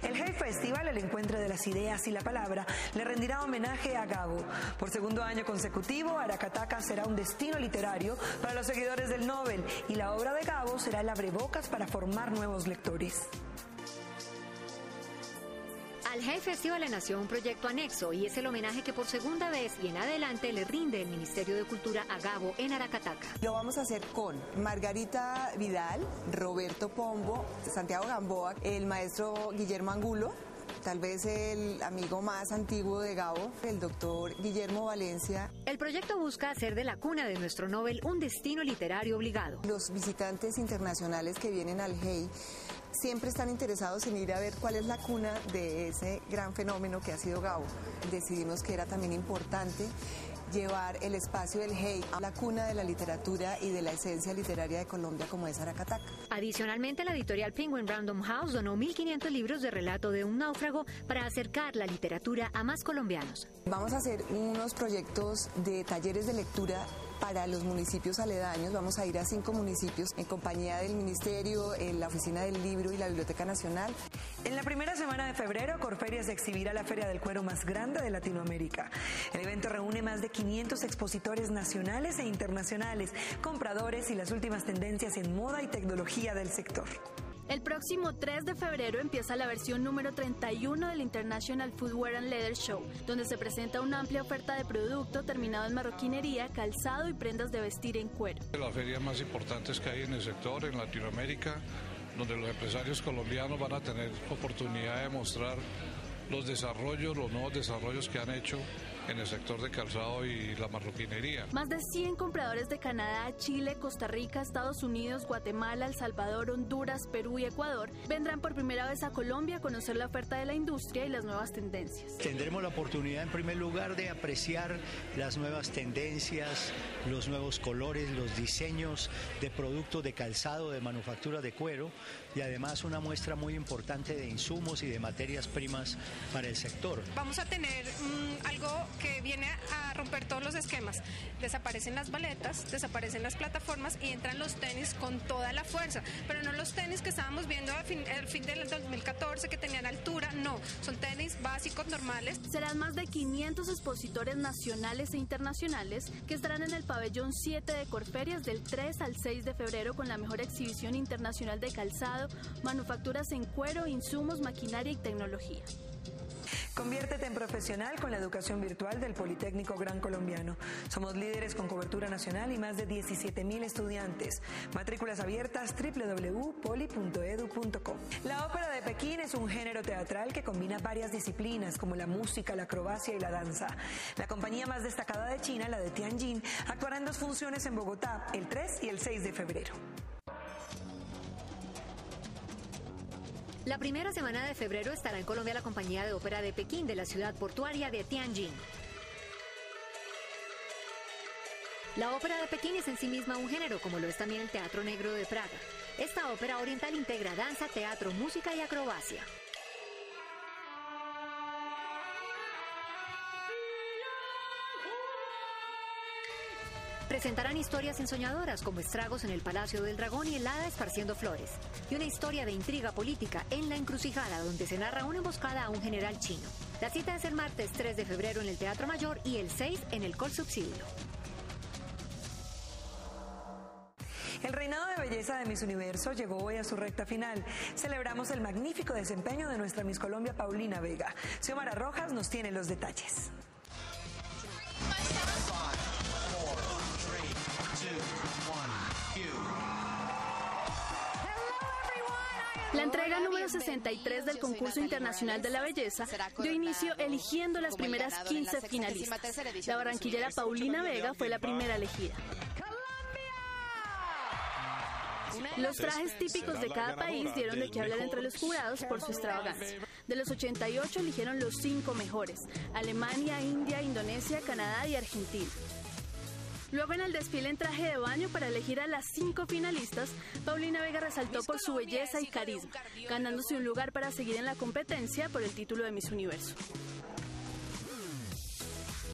El Hey Festival, el encuentro de las ideas y la palabra, le rendirá homenaje a Gabo. Por segundo año consecutivo, Aracataca será un destino literario para los seguidores del Nobel y la obra de Gabo será el abrebocas para formar nuevos lectores. Al Hey Festival le nació un proyecto anexo y es el homenaje que por segunda vez y en adelante le rinde el Ministerio de Cultura a Gabo en Aracataca. Lo vamos a hacer con Margarita Vidal, Roberto Pombo, Santiago Gamboa, el maestro Guillermo Angulo, tal vez el amigo más antiguo de Gabo, el doctor Guillermo Valencia. El proyecto busca hacer de la cuna de nuestro Nobel un destino literario obligado. Los visitantes internacionales que vienen al Hey siempre están interesados en ir a ver cuál es la cuna de ese gran fenómeno que ha sido Gabo. Decidimos que era también importante llevar el espacio del Hey a la cuna de la literatura y de la esencia literaria de Colombia como es Aracataca. Adicionalmente, la editorial Penguin Random House donó 1.500 libros de relato de un náufrago para acercar la literatura a más colombianos. Vamos a hacer unos proyectos de talleres de lectura para los municipios aledaños. Vamos a ir a 5 municipios en compañía del Ministerio, en la Oficina del Libro y la Biblioteca Nacional. En la primera semana de febrero, Corferias exhibirá la feria del cuero más grande de Latinoamérica. El evento reúne más de 500 expositores nacionales e internacionales, compradores y las últimas tendencias en moda y tecnología del sector. El próximo 3 de febrero empieza la versión número 31 del International Footwear and Leather Show, donde se presenta una amplia oferta de producto terminado en marroquinería, calzado y prendas de vestir en cuero. Las ferias más importantes que hay en el sector, en Latinoamérica, donde los empresarios colombianos van a tener oportunidad de mostrar los nuevos desarrollos que han hecho en el sector de calzado y la marroquinería. Más de 100 compradores de Canadá, Chile, Costa Rica, Estados Unidos, Guatemala, El Salvador, Honduras, Perú y Ecuador vendrán por primera vez a Colombia a conocer la oferta de la industria y las nuevas tendencias. Tendremos la oportunidad en primer lugar de apreciar las nuevas tendencias, los nuevos colores, los diseños de productos de calzado, de manufactura de cuero y además una muestra muy importante de insumos y de materias primas para el sector. Vamos a tener algo que viene a romper todos los esquemas. Desaparecen las baletas, desaparecen las plataformas y entran los tenis con toda la fuerza, pero no los tenis que estábamos viendo al fin del 2014 que tenían altura, no, son tenis básicos, normales. Serán más de 500 expositores nacionales e internacionales que estarán en el pabellón 7 de Corferias del 3 al 6 de febrero con la mejor exhibición internacional de calzado, manufacturas en cuero, insumos, maquinaria y tecnología. Conviértete en profesional con la educación virtual del Politécnico Gran Colombiano. Somos líderes con cobertura nacional y más de 17.000 estudiantes. Matrículas abiertas www.poli.edu.co. La ópera de Pekín es un género teatral que combina varias disciplinas como la música, la acrobacia y la danza. La compañía más destacada de China, la de Tianjin, actuará en 2 funciones en Bogotá, el 3 y el 6 de febrero. La primera semana de febrero estará en Colombia la compañía de ópera de Pekín de la ciudad portuaria de Tianjin. La ópera de Pekín es en sí misma un género, como lo es también el Teatro Negro de Praga. Esta ópera oriental integra danza, teatro, música y acrobacia. Presentarán historias ensoñadoras como Estragos en el Palacio del Dragón y El Hada esparciendo flores, y una historia de intriga política en La Encrucijada, donde se narra una emboscada a un general chino. La cita es el martes 3 de febrero en el Teatro Mayor y el 6 en el Colsubsidio. El reinado de belleza de Miss Universo llegó hoy a su recta final. Celebramos el magnífico desempeño de nuestra Miss Colombia Paulina Vega. Xiomara Rojas nos tiene los detalles. La entrega número 63 del Concurso Internacional de la Belleza dio inicio eligiendo las primeras 15 finalistas. La barranquillera Paulina Vega fue la primera elegida. Los trajes típicos de cada país dieron de qué hablar entre los jurados por su extravagancia. De los 88 eligieron los 5 mejores: Alemania, India, Indonesia, Canadá y Argentina. Luego, en el desfile en traje de baño para elegir a las 5 finalistas, Paulina Vega resaltó por su belleza y carisma, ganándose un lugar para seguir en la competencia por el título de Miss Universo.